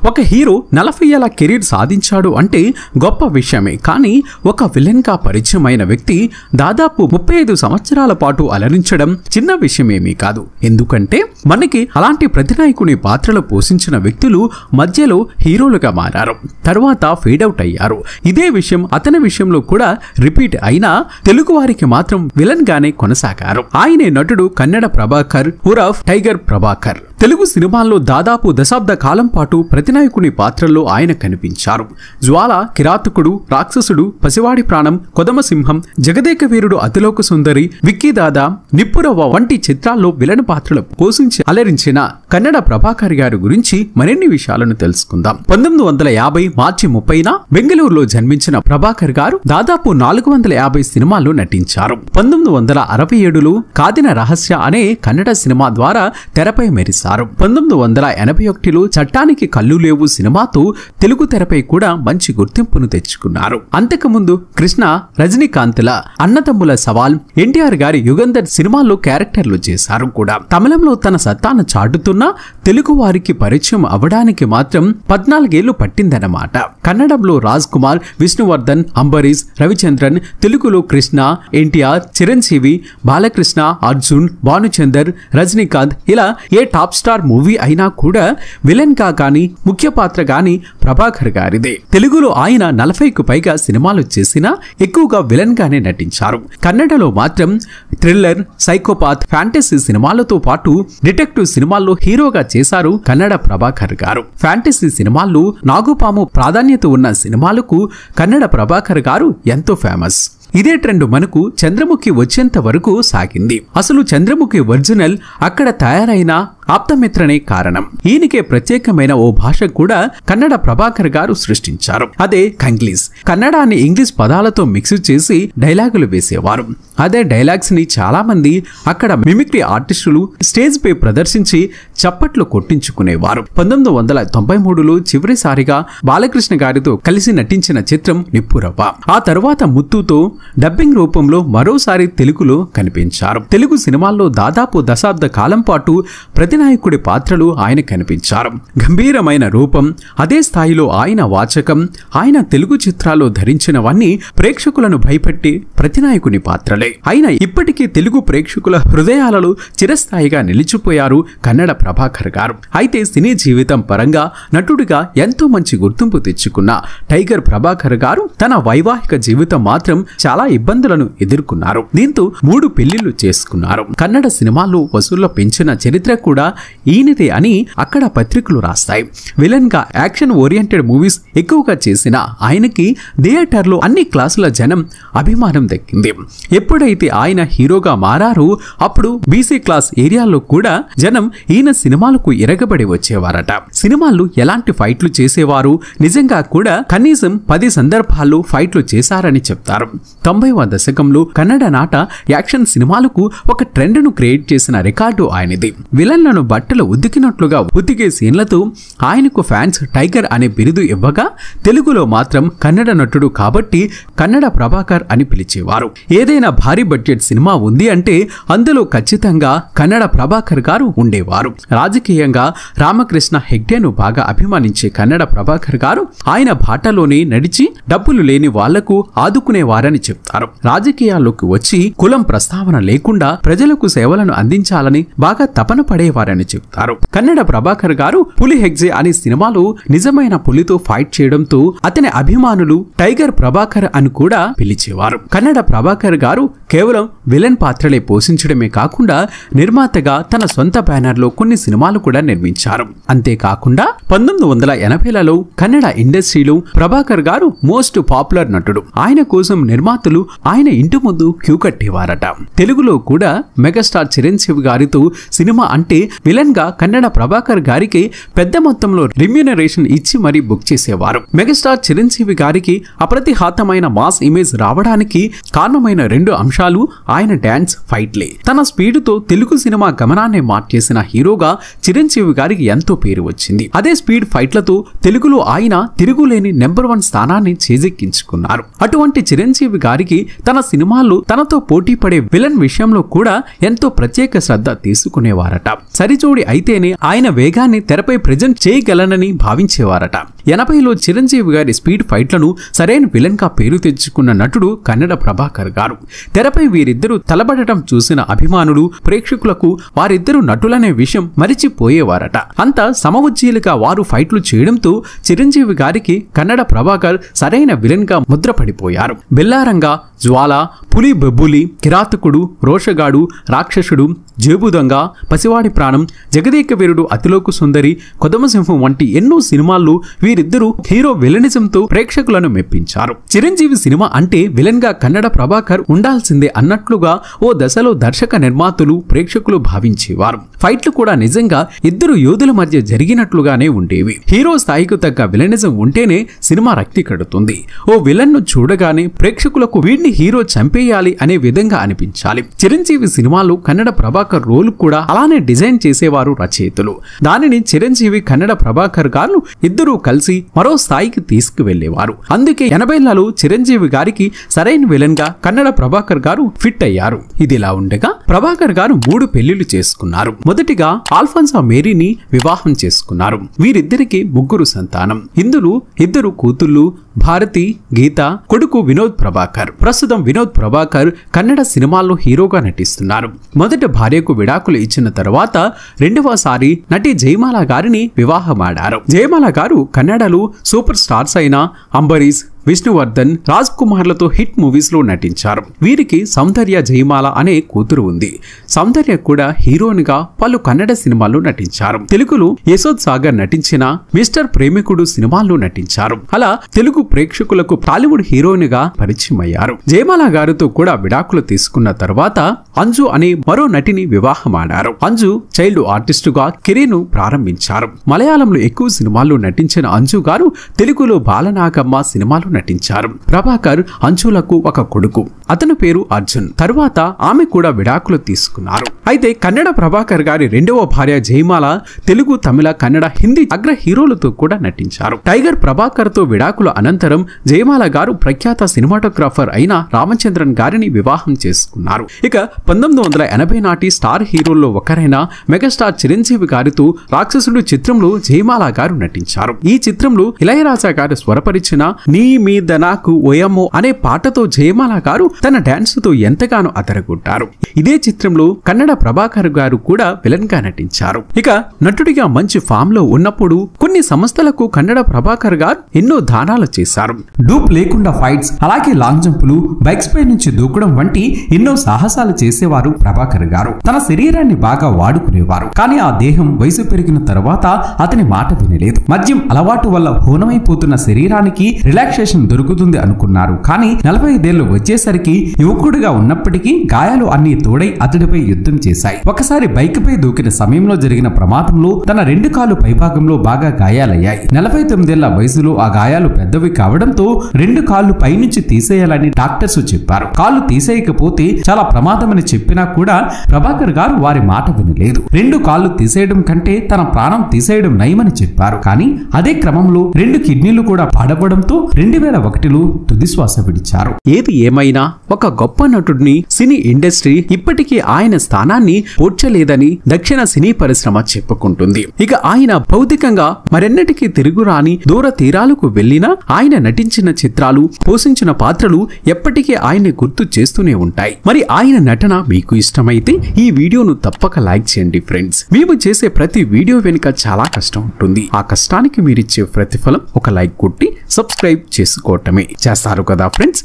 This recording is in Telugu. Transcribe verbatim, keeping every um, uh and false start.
ఒక హీరో నలభై ఏళ్ల కెరీర్ సాధించాడు అంటే గొప్ప విషయమే. కానీ ఒక విలన్ గా పరిచయం అయిన వ్యక్తి దాదాపు ముప్పై ఐదు సంవత్సరాల పాటు అలరించడం చిన్న విషయమేమీ కాదు. ఎందుకంటే మనకి అలాంటి ప్రతినాయకుని పాత్రలు పోషించిన వ్యక్తులు మధ్యలో హీరోలుగా మారారు, తర్వాత ఫేడ్ అవుట్ అయ్యారు. ఇదే విషయం అతని విషయంలో కూడా రిపీట్ అయినా తెలుగు వారికి మాత్రం విలన్ గానే కొనసాగారు. ఆయనే నటుడు కన్నడ ప్రభాకర్ ఉరఫ్ టైగర్ ప్రభాకర్. తెలుగు సినిమాల్లో దాదాపు దశాబ్ద కాలం పాటు ప్రతినాయకుని పాత్రల్లో ఆయన కనిపించారు. జ్వాల, కిరాతకుడు, రాక్షసుడు, పసివాడి ప్రాణం, కొదమసింహం, జగదేక వీరుడు, అతిలోక సుందరి, విక్కీదాదా, నిప్పురవ్వ వంటి చిత్రాల్లో విలన్ పాత్రలు పోషించి అలరించిన కన్నడ ప్రభాకర్ గారి గురించి మరిన్ని విషయాలను తెలుసుకుందాం. పంతొమ్మిది వందల యాభై మార్చి ముప్పైన బెంగళూరులో జన్మించిన ప్రభాకర్ గారు దాదాపు నాలుగు వందల యాభై సినిమాల్లో నటించారు. పంతొమ్మిది వందల అరవై ఏడులో కాదిన రహస్య అనే కన్నడ సినిమా ద్వారా తెరపై మెరిశారు. పంతొమ్మిది వందల ఎనభై ఒకటిలో చట్టానికి కళ్ళు లేవు సినిమాతో తెలుగు తెరపై కూడా మంచి గుర్తింపును తెచ్చుకున్నారు. అంతకుముందు కృష్ణ, రజనీకాంత్ల అన్నదమ్ముల సవాల్, ఎన్టీఆర్ గారి యుగంధర్ సినిమాల్లో క్యారెక్టర్లు చేశారు కూడా. తమిళంలో తన సత్తాను చాటుతున్న తెలుగు వారికి పరిచయం అవ్వడానికి మాత్రం పద్నాలుగేళ్లు పట్టిందన్నమాట. కన్నడంలో రాజ్ కుమార్, విష్ణువర్ధన్, అంబరీష్, రవిచంద్రన్, తెలుగులో కృష్ణ, ఎన్టీఆర్, చిరంజీవి, బాలకృష్ణ, అర్జున్, భానుచందర్, రజనీకాంత్ ఇలా ఏ టాప్ స్టార్ మూవీ అయినా కూడా విలన్ గా గాని ముఖ్య పాత్ర గాని ప్రభాకర్ గారిదే. తెలుగులో ఆయన నలభైకు పైగా సినిమాలు చేసినా ఎక్కువగా విలన్ గానే నటించారు. కన్నడలో మాత్రం థ్రిల్లర్, సైకోపాత్, ఫ్యాంటసీ సినిమాలతో పాటు డిటెక్టివ్ సినిమాల్లో హీరోగా చేశారు కన్నడ ప్రభాకర్ గారు. ఫ్యాంటసీ సినిమాల్లో నాగుపాము ప్రాధాన్యత ఉన్న సినిమాలకు కన్నడ ప్రభాకర్ గారు ఎంతో ఫేమస్. ఇదే ట్రెండ్ మనకు చంద్రముఖి వచ్చేంత వరకు సాగింది. అసలు చంద్రముఖి ఒరిజినల్ అక్కడ తయారైన ఆప్తమిత్రనే కారణం. ఈయనకే ప్రత్యేకమైన ఓ భాష కూడా కన్నడ ప్రభాకర్ గారు సృష్టించారు. అదే కంగ్లీష్. కన్నడాన్ని ఇంగ్లీష్ పదాలతో మిక్స్ చేసి డైలాగులు వేసేవారు. అదే డైలాగ్స్ ని చాలా మంది అక్కడ మిమిక్రీ ఆర్టిస్టులు స్టేజ్ పై ప్రదర్శించి చప్పట్లు కొట్టించుకునేవారు. పంతొమ్మిది వందల తొంభై మూడులో చివరిసారిగా బాలకృష్ణ గారితో కలిసి నటించిన చిత్రం నిప్పురవ్వ. ఆ తరువాత ముత్తుతో డబ్బింగ్ రూపంలో మరోసారి తెలుగులో కనిపించారు. తెలుగు సినిమాల్లో దాదాపు దశాబ్ద కాలం పాటు ప్రతినాయకుడి పాత్రలు ఆయన కనిపించారు. గంభీరమైన రూపం, అదే స్థాయిలో ఆయన వాచకం, ఆయన తెలుగు చిత్రాల్లో ధరించినవన్నీ ప్రేక్షకులను భయపెట్టి ప్రతినాయకుని పాత్రలే. ఆయన ఇప్పటికీ తెలుగు ప్రేక్షకుల హృదయాలలో చిరస్థాయిగా నిలిచిపోయారు కన్నడ ప్రభాకర్ గారు. అయితే సినీ జీవితం పరంగా నటుడిగా ఎంతో మంచి గుర్తింపు తెచ్చుకున్న టైగర్ ప్రభాకర్ గారు తన వైవాహిక జీవితం మాత్రం చాలా ఇబ్బందులను ఎదుర్కొన్నారు. దీంతో మూడు పెళ్లిళ్లు చేసుకున్నారు. కన్నడ సినిమాల్లో వసూళ్ల పెంచిన చరిత్ర కూడా ఈయనదే అని అక్కడ పత్రికలు రాస్తాయి. విలన్ గా యాక్షన్ ఓరియంటెడ్ మూవీస్ ఎక్కువగా చేసిన ఆయనకి థియేటర్లో అన్ని క్లాసుల జనం అభిమానం దక్కింది. ఎప్పుడైతే ఆయన హీరోగా మారారో అప్పుడు బీసీ క్లాస్ ఏరియాలో కూడా జనం ఈయన సినిమాలకు ఎరగబడి వచ్చేవారట. సినిమాల్లో ఎలాంటి ఫైట్లు చేసేవారు, నిజంగా కూడా కనీసం పది సందర్భాల్లో ఫైట్లు చేశారని చెప్తారు. తొంభైవ దశకంలో కన్నడ నాట యాక్షన్ సినిమాలకు ఒక ట్రెండ్ ను క్రియేట్ చేసిన రికార్డు ఆయనది. విలన్లను బట్టలు ఉతికినట్లుగా ఉతికే సీన్లతో ఆయనకు ఫ్యాన్స్ టైగర్ అనే బిరుదు ఇవ్వగా తెలుగులో మాత్రం కన్నడ నటుడు కాబట్టి కన్నడ ప్రభాకర్ అని పిలిచేవారు. ఏదైనా భారీ బడ్జెట్ సినిమా ఉంది అంటే అందులో ఖచ్చితంగా కన్నడ ప్రభాకర్ గారు ఉండేవారు. రాజకీయంగా రామకృష్ణ హెగ్డేను బాగా అభిమానించే కన్నడ ప్రభాకర్ గారు ఆయన బాటలోనే నడిచి డబ్బులు లేని వాళ్లకు ఆదుకునేవారని చెప్తారు. రాజకీయాల్లోకి వచ్చి కులం ప్రస్తావన లేకుండా ప్రజలకు సేవలను అందించాలని బాగా తపన పడేవారని చెప్తారు. కన్నడ ప్రభాకర్ గారు పులి హెగ్జే అనే సినిమాలో నిజమైన పులితో ఫైట్ చేయడంతో అతని అభిమానులు టైగర్ ప్రభాకర్ అని కూడా పిలిచేవారు. కన్నడ ప్రభాకర్ గారు కేవలం విలన్ పాత్రలే పోషించడమే కాకుండా నిర్మాతగా తన సొంత బ్యానర్ లో కొన్ని సినిమాలు కూడా నిర్మించారు. అంతేకాకుండా పంతొమ్మిది వందల ఎనభైలలో కన్నడ ఇండస్ట్రీలో ప్రభాకర్ గారు మోస్ట్ పాపులర్ నటుడు. ఆయన కోసం నిర్మాతలు ఆయన ఇంటి ముందు క్యూ కట్టేవారట. తెలుగులో కూడా మెగాస్టార్ చిరంజీవి గారితో సినిమా అంటే విలన్ గా కన్నడ ప్రభాకర్ గారికి పెద్ద మొత్తంలో రిమ్యూనరేషన్ ఇచ్చి మరీ బుక్ చేసేవారు. మెగాస్టార్ చిరంజీవి గారికి అప్రతిహాతమైన మాస్ ఇమేజ్ రావడానికి కారణమైన రెండు అంశాలు వేషాలు, ఆయన డాన్స్, ఫైట్లే. తన స్పీడ్తో తెలుగు సినిమా గమనాన్ని మార్చేసిన హీరోగా చిరంజీవి గారికి ఎంతో పేరు వచ్చింది. అదే స్పీడ్ ఫైట్లతో తెలుగులో ఆయన తిరుగులేని నెంబర్ వన్ స్థానాన్ని చేజెక్కించుకున్నారు. అటువంటి చిరంజీవి గారికి తన సినిమాల్లో తనతో పోటీ పడే విలన్ విషయంలో కూడా ఎంతో ప్రత్యేక శ్రద్ధ తీసుకునేవారట. సరిజోడి అయితేనే ఆయన వేగాన్ని తెరపై ప్రెజెంట్ చేయగలనని భావించేవారట. ఎనభైలో చిరంజీవి గారి స్పీడ్ ఫైట్లను సరైన విలన్ గా పేరు తెచ్చుకున్న నటుడు కన్నడ ప్రభాకర్ గారు. తెరపై వీరిద్దరూ తలబడటం చూసిన అభిమానులు, ప్రేక్షకులకు వారిద్దరూ నటులనే విషయం మరిచిపోయేవారట. అంత సమవుజ్జీలుగా వారు ఫైట్లు చేయడంతో చిరంజీవి గారికి కన్నడ ప్రభాకర్ సరైన విలన్ గా ముద్రపడిపోయారు. బెల్లారంగా, జ్వాల, పులి బెబ్బులి, కిరాతకుడు, రోషగాడు, రాక్షసుడు, జేబుదొంగ, పసివాడి ప్రాణం, జగదేక వీరుడు, అతిలోకు సుందరి, కొదమసింహం వంటి ఎన్నో సినిమాల్లో వీరిద్దరూ హీరో విలనిజంతో ప్రేక్షకులను మెప్పించారు. చిరంజీవి సినిమా అంటే విలన్ గా కన్నడ ప్రభాకర్ ఉండాల్సిందే అన్నట్లుగా ఓ దశలో దర్శక నిర్మాతలు, ప్రేక్షకులు భావించేవారు. ఫైట్లు కూడా నిజంగా ఇద్దరు యోధుల మధ్య జరిగినట్లుగానే ఉండేవి. హీరో స్థాయికి తగ్గ విలనిజం ఉంటేనే సినిమా రక్తి కడుతుంది. ఓ విలన్ ను చూడగానే ప్రేక్షకులకు వీడిని హీరో చంపేయాలి అనే విధంగా అనిపించాలి. చిరంజీవి సినిమాలో కన్నడ ప్రభాకర్ రోల్ కూడా అలానే డిజైన్ చేసేవారు రచయితలు. దానిని చిరంజీవి, కన్నడ ప్రభాకర్ గారు ఇద్దరూ కలిసి మరో స్థాయికి తీసుకువెళ్లేవారు. అందుకే ఎనభైలలో చిరంజీవి గారికి సరైన విలన్ గా కన్నడ ప్రభాకర్ గారు ఫిట్ అయ్యారు. ఇదిలా ఉండగా ప్రభాకర్ గారు మూడు పెళ్లిళ్లు చేసుకున్నారు. మొదటిగా ఆల్ఫోన్సా మేరీని వివాహం చేసుకున్నారు. వీరిద్దరికి ముగ్గురు సంతానం. ఇందులో ఇద్దరు కూతుళ్లు, భారతి, గీత, కొడుకు వినోద్ ప్రభాకర్. ప్రస్తుతం వినోద్ ప్రభాకర్ కన్నడ సినిమాల్లో హీరోగా నటిస్తున్నారు. మొదటి భార్యకు విడాకులు ఇచ్చిన తర్వాత రెండవసారి నటి జయమాల గారిని వివాహమాడారు. జయమాల గారు కన్నడలో సూపర్ స్టార్స్ అయిన అంబరీష్, విష్ణువర్ధన్, రాజ్ కుమార్లతో హిట్ మూవీస్ లో నటించారు. వీరికి సౌందర్య జయమాల అనే కూతురు ఉంది. సౌందర్య కూడా హీరోయిన్ గా పలు కన్నడ సినిమాల్లో నటించారు. తెలుగులో యశోద్ సాగర్ నటించిన మిస్టర్ ప్రేమికుడు సినిమాల్లో నటించారు. అలా తెలుగు ప్రేక్షకులకు టాలీవుడ్ హీరోయిన్ గా పరిచయం అయ్యారు. జయమాల గారితో కూడా విడాకులు తీసుకున్న తర్వాత అంజు అనే మరో నటిని వివాహమాడారు. అంజు చైల్డ్ ఆర్టిస్ట్ గా కెరీర్ ను ప్రారంభించారు. మలయాళంలో ఎక్కువ సినిమాల్లో నటించిన అంజు గారు తెలుగులో బాలనాగమ్మ సినిమాలో నటించారు. ప్రభాకర్ అంజులకు ఒక కొడుకు, అతని పేరు అర్జున్. తరువాత ఆమె కూడా విడాకులు తీసుకున్నారు. అయితే కన్నడ ప్రభాకర్ గారి రెండవ భార్య జయమాల తెలుగు, తమిళ, కన్నడ, హిందీ అగ్ర హీరోలతో కూడా నటించారు. టైగర్ ప్రభాకర్ తో విడాకుల అనంతరం జయమాల గారు ప్రఖ్యాత సినిమాటోగ్రాఫర్ అయిన రామచంద్రన్ గారిని వివాహం చేసుకున్నారు. ఇక పంతొమ్మిది వందల ఎనభై నాటి స్టార్ హీరోల్లో ఒకరైన మెగాస్టార్ చిరంజీవి గారితో రాక్షసుడు చిత్రంలో జయమాల గారు నటించారు. ఈ చిత్రంలో ఇళయరాజా గారు స్వరపరిచిన నీ మీద నాకు ఓయమ్మో అనే పాటతో జయమాల గారు తన డాన్స్ తో ఎంతగానో అదరగొట్టారు. ఇదే చిత్రంలో కన్నడ ప్రభాకర్ గారు కూడా విలన్ గా నటించారు. ఇక నటుడిగా మంచి ఫామ్ లో ఉన్నప్పుడు కొన్ని సంస్థలకు కన్నడ ప్రభాకర్ గారు ఎన్నో దానాలు చేశారు. డూప్ లేకుండా ఫైట్స్, అలాగే లాంగ్ జంపులు, బైక్స్ పై నుంచి దూకడం వంటి ఎన్నో సాహసాలు చేసేవారు ప్రభాకర్ గారు. తన శరీరాన్ని బాగా వాడుకునేవారు. కానీ ఆ దేహం వయసు పెరిగిన తర్వాత అతని మాట వినలేదు. మద్యం అలవాటు వల్ల హోనమైపోతున్న శరీరానికి రిలాక్సేషన్ దొరుకుతుంది అనుకున్నారు. కానీ నలభై ఐదేళ్లు వచ్చేసరికి యువకుడిగా ఉన్నప్పటికీ గాయాలు అన్ని తోడై అతడిపై యుద్ధం చేశాయి. ఒకసారి బైక్ పై దూకిన సమయంలో జరిగిన ప్రమాదంలో తన రెండు కాలు పైభాగంలో బాగా గాయాలయ్యాయి. నలభై తొమ్మిదేళ్ల వయసులో ఆ గాయాలు పెద్దవి కావడంతో రెండు కాళ్లు పైనుంచి తీసేయాలని డాక్టర్స్ చెప్పారు. కాళ్లు తీసేయకపోతే చాలా ప్రమాదమని చెప్పినా కూడా ప్రభాకర్ గారు వారి మాట వినలేదు. రెండు కాళ్లు తీసేయడం కంటే తన ప్రాణం తీసేయడం నయమని చెప్పారు. కానీ అదే క్రమంలో రెండు కిడ్నీలు కూడా పాడవడంతో రెండు వేల ఒకటిలో తుదిశ్వాస విడిచారు. ఏది ఏమైనా ఒక గొప్ప నటుడిని సినీ ఇండస్ట్రీ ఇప్పటికీ ఆయన స్థానాన్ని పోడ్చలేదని దక్షిణ సినీ పరిశ్రమ చెప్పుకుంటుంది. ఇక ఆయన భౌతికంగా మరెన్నటికీ తిరుగురాని దూర తీరాలకు వెళ్లినా ఆయన నటించిన చిత్రాలు, పోషించిన పాత్రలు ఎప్పటికీ ఆయన్ని గుర్తు చేస్తూనే ఉంటాయి. మరి ఆయన నటన మీకు ఇష్టమైతే ఈ వీడియోను తప్పక లైక్ చేయండి ఫ్రెండ్స్. మేము చేసే ప్రతి వీడియో వెనుక చాలా కష్టం ఉంటుంది. ఆ కష్టానికి మీరిచ్చే ప్రతిఫలం ఒక లైక్ కొట్టి సబ్స్క్రైబ్ చేసుకోవటమే. చేస్తారు కదా ఫ్రెండ్స్.